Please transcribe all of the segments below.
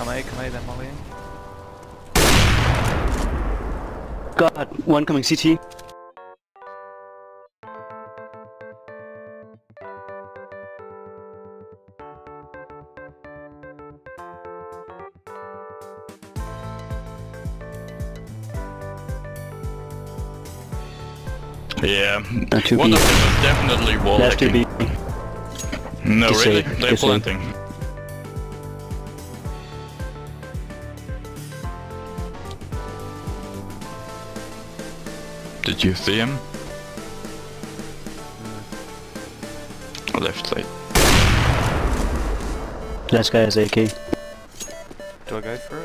come A, they're mollying. God, one coming CT. Yeah, Two one B. of them was definitely wall Last two hacking. B. No, Just really? say, They're just say. planting. Did you see him? Left side. Last guy has AK. Do I go for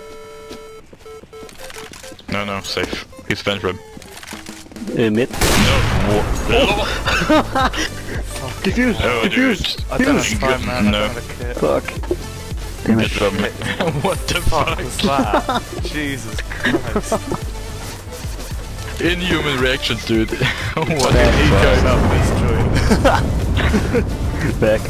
it? No, safe. He's Ventrum. Mid. No. Diffuse! Oh, Diffuse! I don't have time, man. No. I don't have a kit. Fuck. Damn it. What the Fuck fuck? was that? Jesus Christ. Inhuman reactions, dude. What He the goes fuck? up this joint. Back.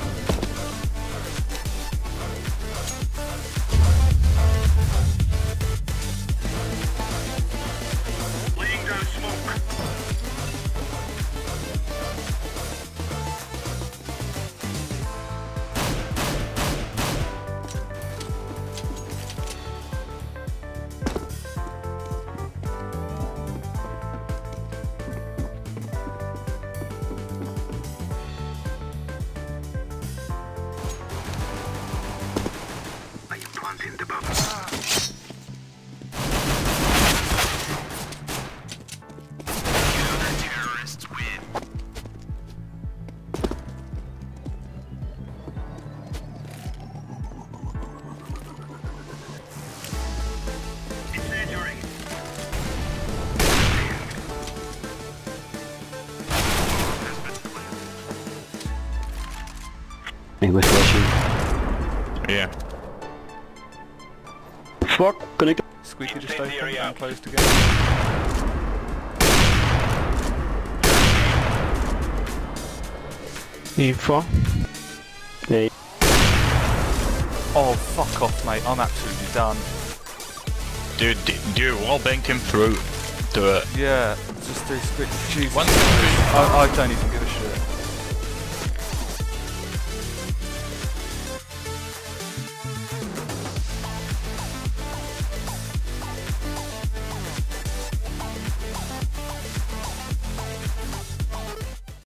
Hey, we're flashing. Yeah. Fuck, connect. Squeaky just open and closed again. Info. Hey. Oh, fuck off, mate. I'm absolutely done. Dude, you wall banked him through to Yeah, just do split. Jesus. One, I don't even give a